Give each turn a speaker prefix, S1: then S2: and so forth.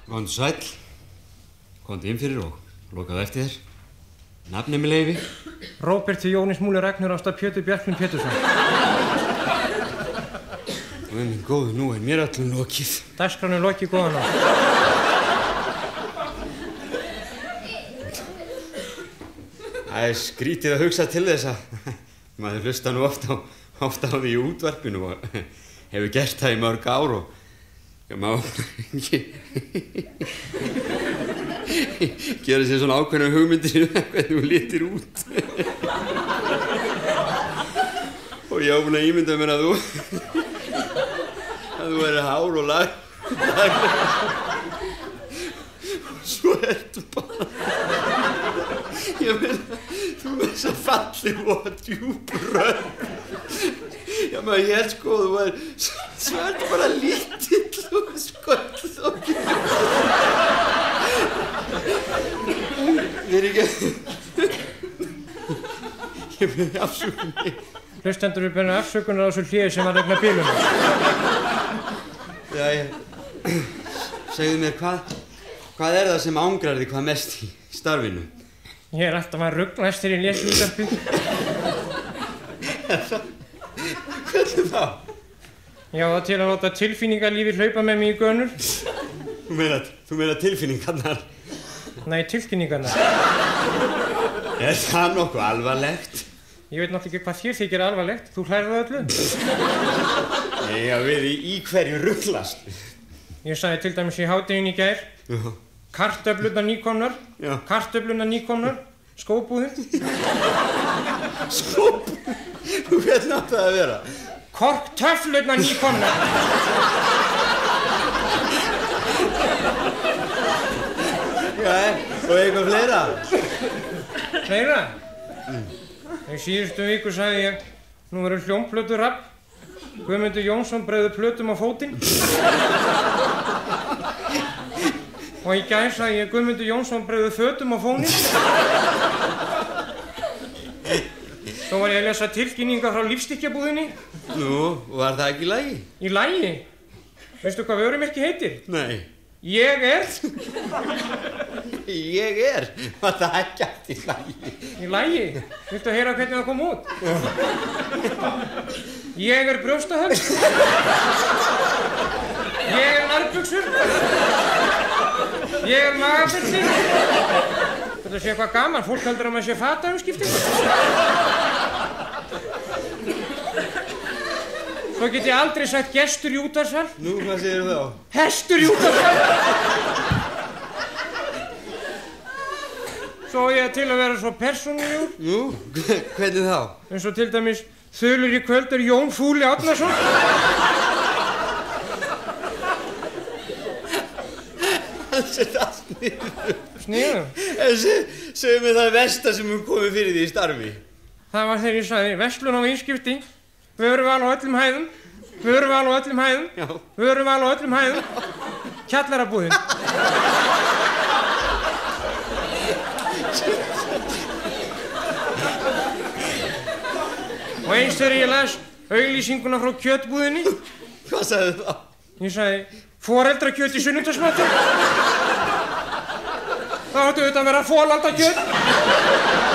S1: Komdu sæll. Komdu inn fyrir og lokaðu eftir þér. Nafnið með leyfi?
S2: Róbert Jónis Múli Ragnar Ásta Pétur Bjarklund Pétursson.
S1: Minn góð, nú mér öllum lokið.
S2: Dagskráin lokið, góðan á.
S1: Það skrítið að hugsa til þess að maður hlusta nú oft á því í útvarpinu og hefur gert það í mörg ár og má ekki gera sér svona ákveðna hugmyndir hvernig þú lítir út. Og ég á búin að ímynda mér að þú verður hár og lag. Svo ertu bara, ég meina, þú er svo falleg og djúp rödd. Já, maður hér sko, svo ertu bara lítill og sköll og Við ekki, ég byrði afsökunar.
S2: Hlustendur við byrði afsökunar á þessu hléi sem var vegna bílunum.
S1: Jæja, segðu mér, hvað það sem angrar þig hvað mest í starfinu?
S2: Ég alltaf að ruglast þegar ég les útvarpið.
S1: Hvernig þá?
S2: Já, það til að láta tilfinningalífið hlaupa með mig í gönur.
S1: Þú meina tilfinningarnar?
S2: Nei, tilfinningarnar.
S1: Er það nokkuð alvarlegt?
S2: Ég veit náttúrulega ekki hvað þér þykir alvarlegt. Þú hlærðu öllu.
S1: Nei, já, við í hverju ruglast?
S2: Ég sagði til dæmis í hádeginu í gær.
S1: Já.
S2: Kartöflurnar nýkomnar.
S1: Já.
S2: Kartöflurnar nýkomnar. Skóbúðin.
S1: Skóbúðin? Hvernig átti það að vera?
S2: Korktöflurnar nýkomnar.
S1: Já, og eitthvað fleira?
S2: Fleira? Í síðustu viku sagði ég, nú verður hljómplöturafl. Guðmundur Jónsson breiður plötum á fótinn. Og í gær sagði ég, Guðmundur Jónsson breiður fötum á fóninn. Svo var ég að lesa tilkynningar frá lífstykkjabúðinni.
S1: Nú, var það ekki í lagi?
S2: Í lagi? Veistu hvað vörumerki heitir?
S1: Nei.
S2: Ég er?
S1: Ég er? Var það ekki allt í lagi?
S2: Í lagi? Viltu að heyra hvernig það kom út? Ég er brjóstahöll. Ég er nærbuxur. Ég er magafelli. Þetta sé eitthvað gaman, fólk heldur að maður sé fataumskipti. Svo get ég aldrei sagt gestur í útvarpssal.
S1: Nú, hvað segir þá?
S2: Hestur í útvarpssal. Svo ég til að vera svo persónulegur.
S1: Nú, hvernig þá?
S2: Eins og til dæmis, þulur í kvöld er Jón Fúli Árnason.
S1: Hans er það sniður.
S2: Sniður?
S1: Segðu mér það versta sem komið fyrir því í starfi.
S2: Það var þegar ég sagði, verslun á viðskipti, vöruval á öllum hæðum, vöruval á öllum hæðum,
S1: Já.
S2: Vöruval á öllum hæðum, kjallarabúðin. Og eins þegar ég las auglýsinguna frá kjötbúðinni.
S1: Hvað sagði það?
S2: Ég sagði, foreldrakjöt í sunnudagsmatinn. Það áttu auðvitað að vera folandakjöt.